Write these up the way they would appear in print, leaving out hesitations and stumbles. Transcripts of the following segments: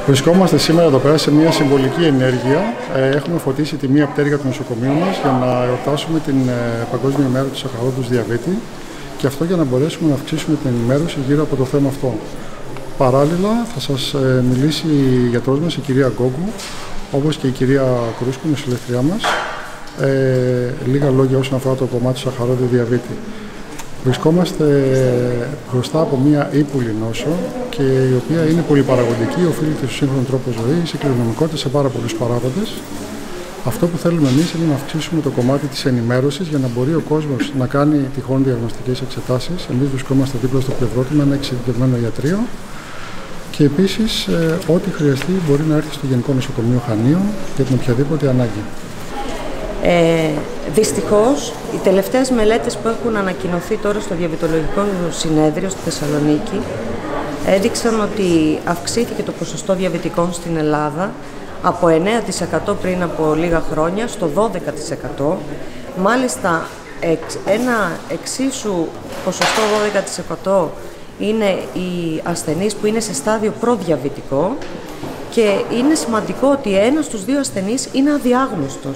Βρισκόμαστε σήμερα εδώ πέρα σε μια συμβολική ενέργεια. Έχουμε φωτίσει τη μία πτέρυγα του νοσοκομείου μας για να εορτάσουμε την Παγκόσμια ημέρα του σαχαρόδους διαβήτη και αυτό για να μπορέσουμε να αυξήσουμε την ενημέρωση γύρω από το θέμα αυτό. Παράλληλα θα σας μιλήσει η γιατρός μας, η κυρία Γκόγκου, όπως και η κυρία Κρούσκου, η νοσηλεύτριά μας. Λίγα λόγια όσον αφορά το κομμάτι του σαχαρόδου διαβήτη. Βρισκόμαστε μπροστά από μια ύπουλη νόσο και η οποία είναι πολυπαραγωγική, οφείλεται στο σύγχρονο τρόπο ζωής, σε κληρονομικότητα, σε πάρα πολλούς παράγοντες. Αυτό που θέλουμε εμείς είναι να αυξήσουμε το κομμάτι της ενημέρωσης για να μπορεί ο κόσμος να κάνει τυχόν διαγνωστικές εξετάσεις. Εμείς βρισκόμαστε δίπλα στο πλευρό του με ένα εξειδικευμένο ιατρείο και επίσης ό,τι χρειαστεί μπορεί να έρθει στο Γενικό Νοσοκομείο Χανίων για την οποιαδήποτε ανάγκη. Δυστυχώς, οι τελευταίες μελέτες που έχουν ανακοινωθεί τώρα στο Διαβητολογικό Συνέδριο στη Θεσσαλονίκη έδειξαν ότι αυξήθηκε το ποσοστό διαβητικών στην Ελλάδα από 9% πριν από λίγα χρόνια στο 12%. Μάλιστα, ένα εξίσου ποσοστό 12% είναι οι ασθενείς που είναι σε στάδιο προδιαβητικό και είναι σημαντικό ότι ένας στους δύο ασθενείς είναι αδιάγνωστος.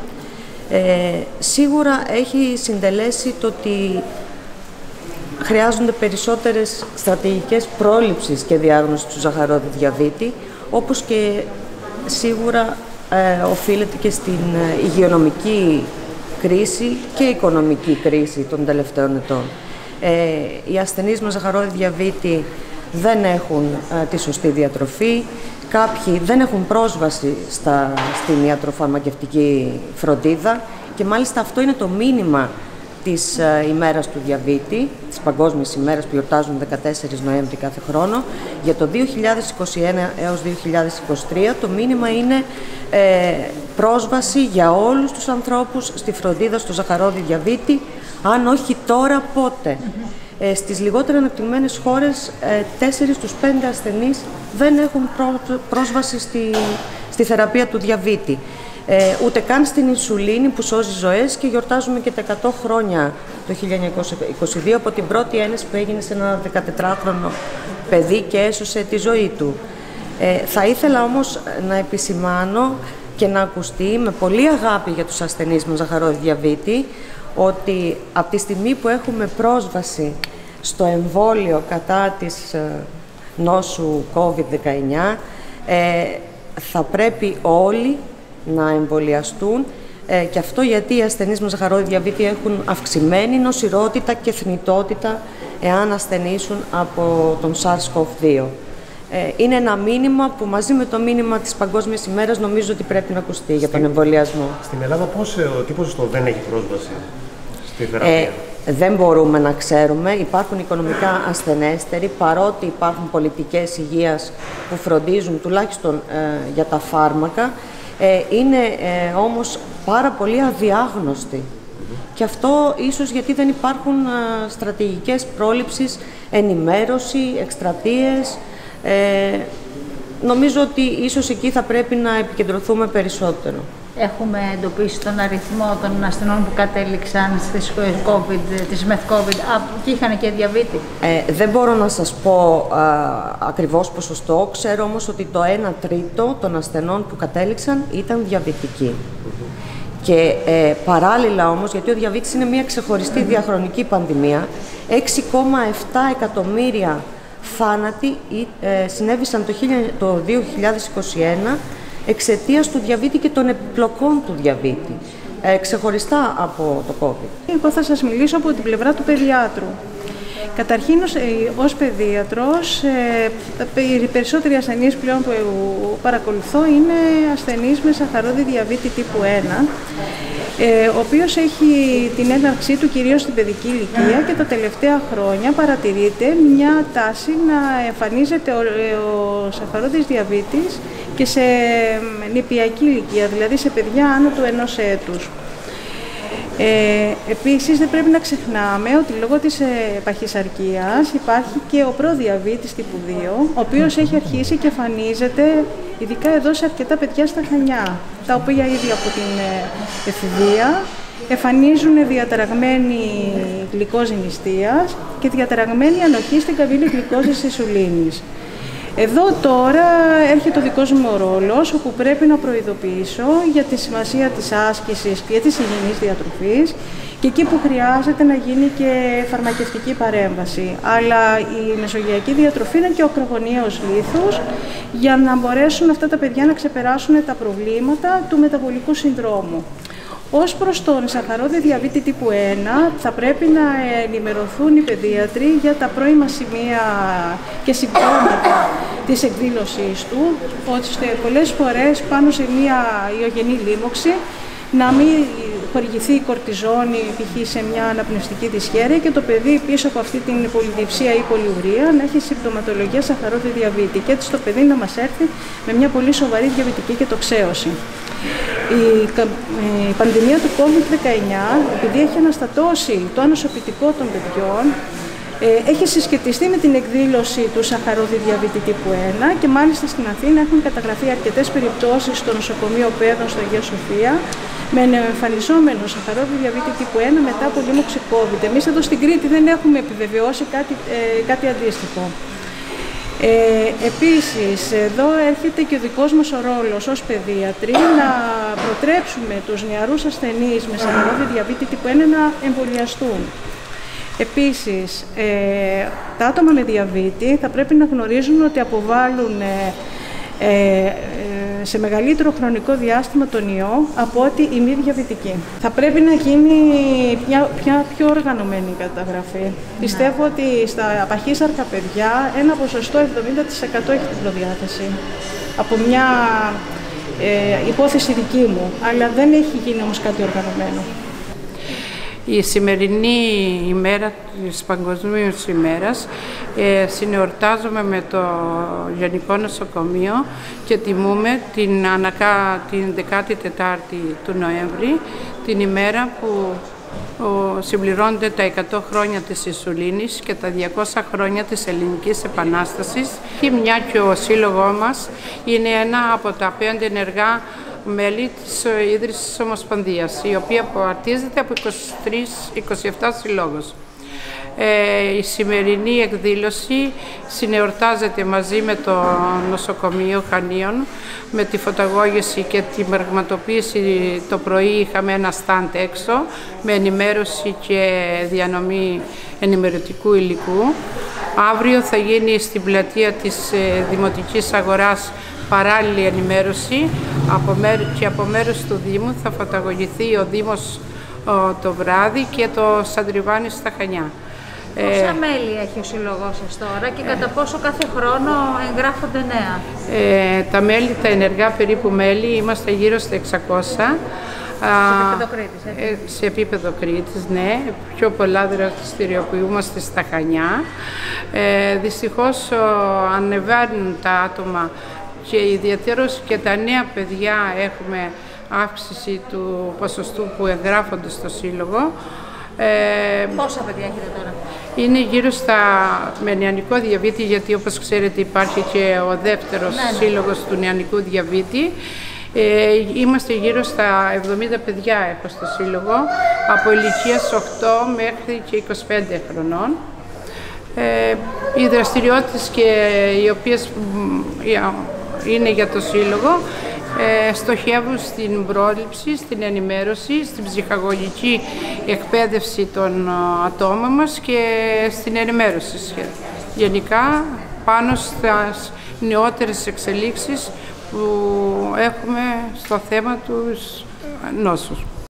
Σίγουρα έχει συντελέσει το ότι χρειάζονται περισσότερες στρατηγικές πρόληψης και διάγνωσης του ζαχαρόδι διαβήτη, όπως και σίγουρα οφείλεται και στην υγειονομική κρίση και οικονομική κρίση των τελευταίων ετών. Οι ασθενείς με ζαχαρόδι διαβήτη δεν έχουν τη σωστή διατροφή, κάποιοι δεν έχουν πρόσβαση στην ιατροφαρμακευτική φροντίδα και μάλιστα αυτό είναι το μήνυμα της ημέρας του διαβήτη, της Παγκόσμιας ημέρας που γιορτάζουν 14 Νοέμβρη κάθε χρόνο. Για το 2021 έως 2023 το μήνυμα είναι πρόσβαση για όλους τους ανθρώπους στη φροντίδα στο ζαχαρόδι διαβήτη, αν όχι τώρα πότε. Στις λιγότερα αναπτυγμένες χώρες 4 στους 5 ασθενείς δεν έχουν πρόσβαση στη θεραπεία του διαβήτη. Ούτε καν στην ινσουλίνη που σώζει ζωές και γιορτάζουμε και τα 100 χρόνια το 1922 από την πρώτη ένεση που έγινε σε ένα 14χρονο παιδί και έσωσε τη ζωή του. Θα ήθελα όμως να επισημάνω και να ακουστεί με πολύ αγάπη για τους ασθενείς με ζαχαρόδι διαβήτη ότι από τη στιγμή που έχουμε πρόσβαση στο εμβόλιο κατά της νόσου COVID-19 θα πρέπει όλοι να εμβολιαστούν και αυτό γιατί οι ασθενείς με ζαχαρόδι διαβήτη έχουν αυξημένη νοσηρότητα και θνητότητα εάν ασθενήσουν από τον SARS-CoV-2. Είναι ένα μήνυμα που μαζί με το μήνυμα της Παγκόσμιας ημέρας νομίζω ότι πρέπει να ακουστεί για τον εμβολιασμό. Στην Ελλάδα τι ποσοστό δεν έχει πρόσβαση στη θεραπεία? Δεν μπορούμε να ξέρουμε. Υπάρχουν οικονομικά ασθενέστεροι, παρότι υπάρχουν πολιτικές υγείας που φροντίζουν τουλάχιστον για τα φάρμακα. Είναι όμως πάρα πολύ αδιάγνωστοι. Και αυτό ίσως γιατί δεν υπάρχουν στρατηγικές πρόληψης, ενημέρωση, εκστρατείες. Νομίζω ότι ίσως εκεί θα πρέπει να επικεντρωθούμε περισσότερο. Έχουμε εντοπίσει τον αριθμό των ασθενών που κατέληξαν στις μεθ-COVID και είχαν και διαβήτη. Δεν μπορώ να σας πω ακριβώς ποσοστό, ξέρω όμως ότι το 1/3 των ασθενών που κατέληξαν ήταν διαβητικοί. Και παράλληλα όμως, γιατί ο διαβήτης είναι μια ξεχωριστή διαχρονική πανδημία, 6,7 εκατομμύρια θάνατοι συνέβησαν το 2021 εξαιτίας του διαβήτη και των επιπλοκών του διαβήτη, ξεχωριστά από το COVID. Εγώ θα σας μιλήσω από την πλευρά του παιδιάτρου. Καταρχήν, ως παιδίατρος, οι περισσότεροι ασθενείς πλέον που παρακολουθώ είναι ασθενείς με ζαχαρόδι διαβήτη τύπου 1, ο οποίος έχει την έναρξή του κυρίως στην παιδική ηλικία και τα τελευταία χρόνια παρατηρείται μια τάση να εμφανίζεται ο ζαχαρόδις διαβήτης και σε νηπιακή ηλικία, δηλαδή σε παιδιά άνω του 1 έτους. Επίσης δεν πρέπει να ξεχνάμε ότι λόγω της παχυσαρκίας υπάρχει και ο προδιαβήτης τύπου 2, ο οποίος έχει αρχίσει και εμφανίζεται ειδικά εδώ σε αρκετά παιδιά στα Χανιά, τα οποία ήδη από την εφηβεία εμφανίζουν διαταραγμένη γλυκόζη νηστείας και διαταραγμένη ανοχή στην καμπύλη γλυκόζης ινσουλίνης. Εδώ τώρα έρχεται ο δικός μου ρόλος, όπου πρέπει να προειδοποιήσω για τη σημασία της άσκησης και της υγιεινής διατροφής και εκεί που χρειάζεται να γίνει και φαρμακευτική παρέμβαση. Αλλά η μεσογειακή διατροφή είναι και ο ακρογωνιαίος λίθος για να μπορέσουν αυτά τα παιδιά να ξεπεράσουν τα προβλήματα του μεταβολικού συνδρόμου. Ως προς τον σαχαρόδι διαβήτη τύπου 1, θα πρέπει να ενημερωθούν οι παιδίατροι για τα πρώιμα σημεία και συμπτώματα της εκδήλωσής του, ώστε πολλές φορές πάνω σε μια ιογενή λίμωξη να μην χορηγηθεί η κορτιζόνη π.χ. σε μια αναπνευστική δυσχέρεια και το παιδί πίσω από αυτή την πολυδιψία ή πολυουρία να έχει συμπτωματολογία σαχαρόδι διαβήτη και έτσι το παιδί να μας έρθει με μια πολύ σοβαρή διαβητική κετοξέωση. Η πανδημία του COVID-19, επειδή έχει αναστατώσει το ανοσοποιητικό των παιδιών, έχει συσχετιστεί με την εκδήλωση του σαχαρόδι διαβήτη τύπου 1 και μάλιστα στην Αθήνα έχουν καταγραφεί αρκετές περιπτώσεις στο νοσοκομείο Πέδων στο Αγία Σοφία με νεοεμφανιζόμενο σαχαρόδι διαβήτη τύπου 1 μετά από λίμωξη COVID. Εμείς εδώ στην Κρήτη δεν έχουμε επιβεβαιώσει κάτι αντίστοιχο. Επίσης, εδώ έρχεται και ο δικός μας ο ρόλος ως παιδίατροι να προτρέψουμε τους νεαρούς ασθενείς με σαχαρόδι διαβήτη τύπου 1 να εμβολιαστούν. Επίσης, τα άτομα με διαβήτη θα πρέπει να γνωρίζουν ότι αποβάλλουν σε μεγαλύτερο χρονικό διάστημα τον ιό από ότι οι μη διαβητικοί. Θα πρέπει να γίνει πιο οργανωμένη η καταγραφή. Πιστεύω ότι στα παχύσαρκα παιδιά ένα ποσοστό 70% έχει την προδιάθεση. Από μια υπόθεση δική μου, αλλά δεν έχει γίνει όμως κάτι οργανωμένο. Η σημερινή ημέρα της Παγκοσμίως ημέρας συνεορτάζουμε με το Γενικό Νοσοκομείο και τιμούμε την 14η του Νοέμβρη, την ημέρα που συμπληρώνονται τα 100 χρόνια της Ισουλίνης και τα 200 χρόνια της Ελληνικής Επανάστασης. Και μια και ο σύλλογός μας είναι ένα από τα 5 ενεργά μέλη της Ίδρυσης Ομοσπονδίας, η οποία απαρτίζεται από 27 συλλόγους. Η σημερινή εκδήλωση συνεορτάζεται μαζί με το Νοσοκομείο Χανίων με τη φωταγώγηση και τη πραγματοποίηση. Το πρωί είχαμε ένα στάντ έξω με ενημέρωση και διανομή ενημερωτικού υλικού. Αύριο θα γίνει στην πλατεία της Δημοτικής Αγοράς παράλληλη ενημέρωση και από μέρους του Δήμου θα φωταγωγηθεί ο Δήμος το βράδυ και το Σαντριβάνι στα Χανιά. Πόσα μέλη έχει ο σύλλογός σας τώρα και κατά πόσο κάθε χρόνο εγγράφονται νέα? Τα μέλη, τα ενεργά περίπου μέλη, είμαστε γύρω στα 600. Σε επίπεδο Κρήτης, έτσι. Σε επίπεδο Κρήτης, ναι. Πιο πολλά δραστηριοποιούμαστε στα Χανιά. Δυστυχώς ανεβαίνουν τα άτομα και ιδιαίτερως και τα νέα παιδιά έχουμε αύξηση του ποσοστού που εγγράφονται στο σύλλογο. Πόσα παιδιά έχετε τώρα? Είναι γύρω στα με νεανικό διαβήτη, γιατί όπως ξέρετε υπάρχει και ο δεύτερος σύλλογος του νεανικού διαβήτη. Είμαστε γύρω στα 70 παιδιά έχω στο σύλλογο, από ηλικίας 8 μέχρι και 25 χρονών. Οι δραστηριότητες και οι οποίες είναι για το σύλλογο στοχεύουν στην πρόληψη, στην ενημέρωση, στην ψυχαγωγική εκπαίδευση των ατόμων μας και στην ενημέρωση γενικά πάνω στις νεότερες εξελίξεις που έχουμε στο θέμα του νόσους.